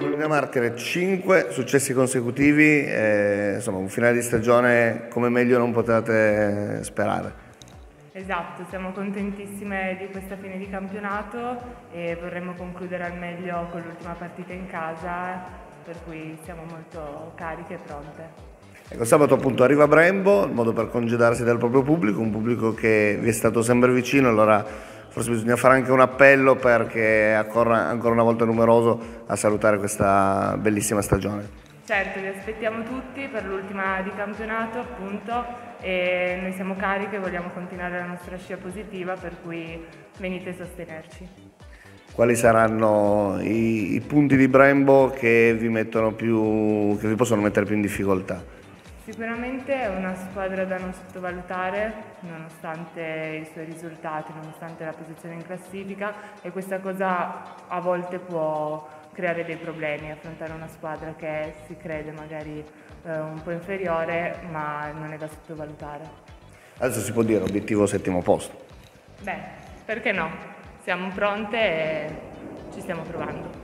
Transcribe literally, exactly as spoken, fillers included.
Colonia Marche, cinque successi consecutivi, eh, insomma un finale di stagione come meglio non potete sperare. Esatto, siamo contentissime di questa fine di campionato e vorremmo concludere al meglio con l'ultima partita in casa, per cui siamo molto cariche e pronte. Ecco, sabato appunto arriva Brembo, il modo per congedarsi dal proprio pubblico, un pubblico che vi è stato sempre vicino, allora forse bisogna fare anche un appello perché accorra ancora una volta numeroso a salutare questa bellissima stagione. Certo, vi aspettiamo tutti per l'ultima di campionato appunto e noi siamo cariche e vogliamo continuare la nostra scia positiva, per cui venite a sostenerci. Quali saranno i, i punti di Brembo che vi, mettono più, che vi possono mettere più in difficoltà? Sicuramente è una squadra da non sottovalutare, nonostante i suoi risultati, nonostante la posizione in classifica, e questa cosa a volte può creare dei problemi, affrontare una squadra che si crede magari eh, un po' inferiore, ma non è da sottovalutare. Adesso si può dire obiettivo settimo posto. Beh, perché no? Siamo pronte e ci stiamo provando.